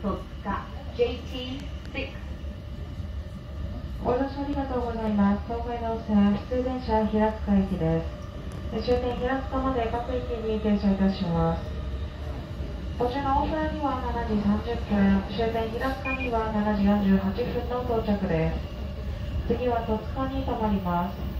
戸塚 JT6。 ご乗車ありがとうございます。東海道線普通電車平塚駅です。終点平塚まで各駅に停車いたします。途中の大阪には7時30分、終点平塚には7時48分の到着です。次は戸塚に停まります。